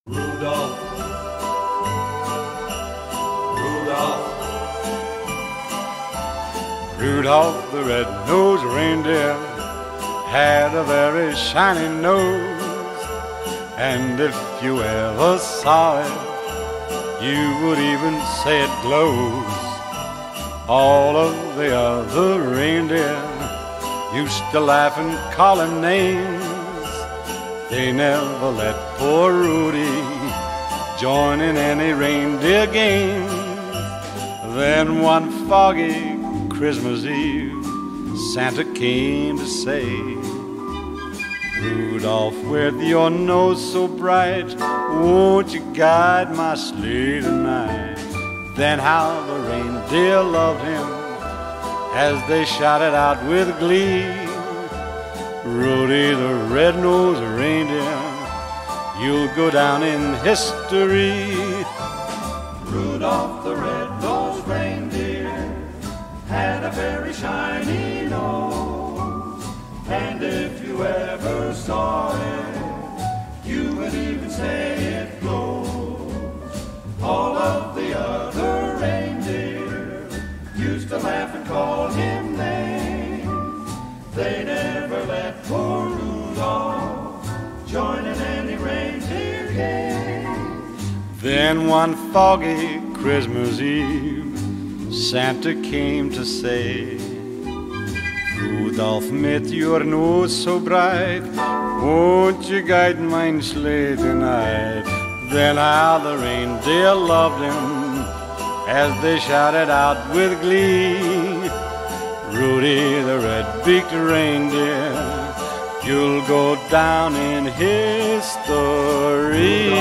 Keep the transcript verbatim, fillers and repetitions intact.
Rudolph, Rudolph, Rudolph the red-nosed reindeer had a very shiny nose, and if you ever saw it, you would even say it glows. All of the other reindeer used to laugh and call him names. They never let poor Rudy join in any reindeer games. Then one foggy Christmas Eve, Santa came to say, Rudolph, with your nose so bright, won't you guide my sleigh tonight? Then how the reindeer loved him as they shouted out with glee, Rudy the red-nosed reindeer, you'll go down in history. Rudolph the red-nosed reindeer had a very shiny nose, and if you ever saw it, you would even say it glows. All of the other reindeer used to laugh and call him names. They never let poor Rudolph join in any reindeer game. Then one foggy Christmas Eve, Santa came to say, Rudolph, mit your nose so bright, won't you guide my sleigh tonight? Then how the reindeer loved him as they shouted out with glee, Rudy the red-beaked reindeer, you'll go down in history.